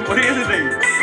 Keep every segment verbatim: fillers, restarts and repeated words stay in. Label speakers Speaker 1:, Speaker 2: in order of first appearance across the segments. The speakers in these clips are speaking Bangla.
Speaker 1: পড়ে গেছে তাই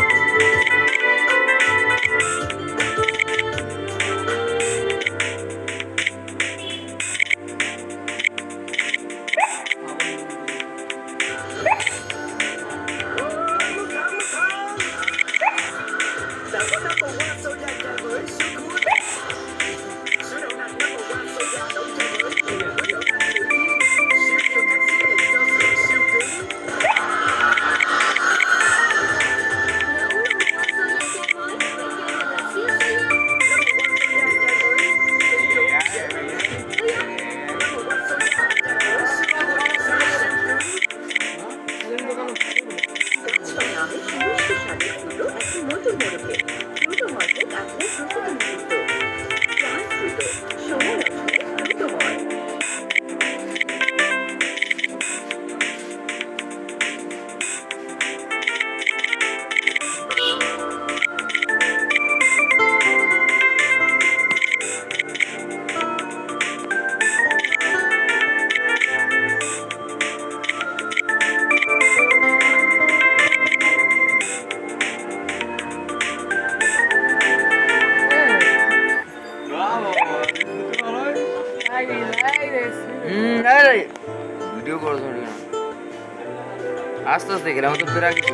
Speaker 1: ভিডিও করছ না আস্তে আস্তে গেলাম তো ফেরা কিছু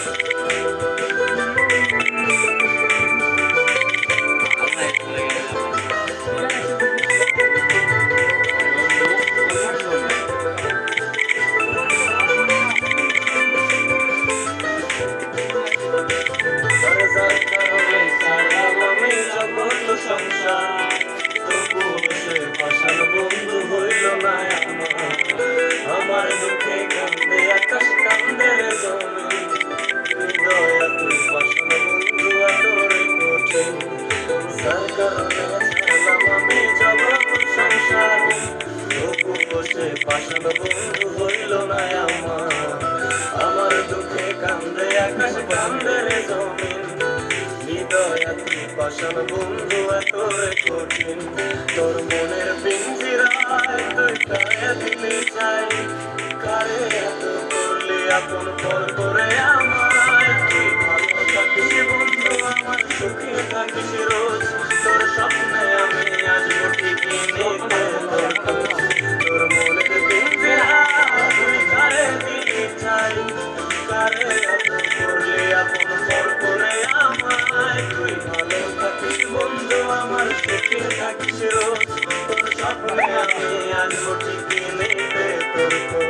Speaker 2: আমার দুঃখে কান্দে আকাশ কান্দে রে জমি দয়া তুই পাশান বন্ধু আদরে কঠিন যার কারণে ছাড়লাম আমি জগৎ সংসার তবু বসে পাশান বন্ধু হইল না আমার আমার দুঃখে কান্দে আকাশ কান্দে রে জমি দয়া তুই পাশান বন্ধু আদরে কঠিন তোর মনের পিঞ্জিরায় তুই কায়ে দিলে চাই কারে এত করলি আপন পর করে আমায় তুই ভালো থাকিস বন্ধু আমার সুখে থাকিস রোজ তোর স্বপ্নে আমি আসবো ঠিকই নিতে তোর মনের পিঞ্জিরায় তুই কারে দিলে চাই কারে এত করলি আপন পর করে আমায় তুই ভালো থাকিস বন্ধু আমার সুখে থাকিস রোজ তোর স্বপ্নে আমি আসবো ঠিকই নিতে তোর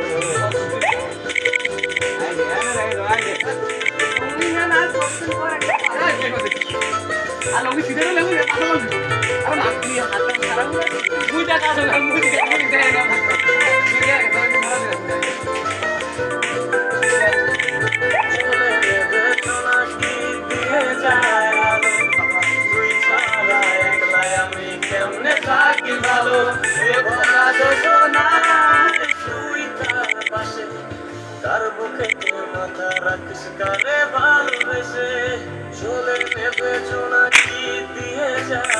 Speaker 1: Kalau kita dah lalu ya, kalau kalau nak ni hati sekarang muda kan sudah muda muda ya, muda ya kalau kita mana dia. তার বুকে মাথা রাখিস কারে ভালোবেসে চলে নেবে জোনাকি দিয়ে যায়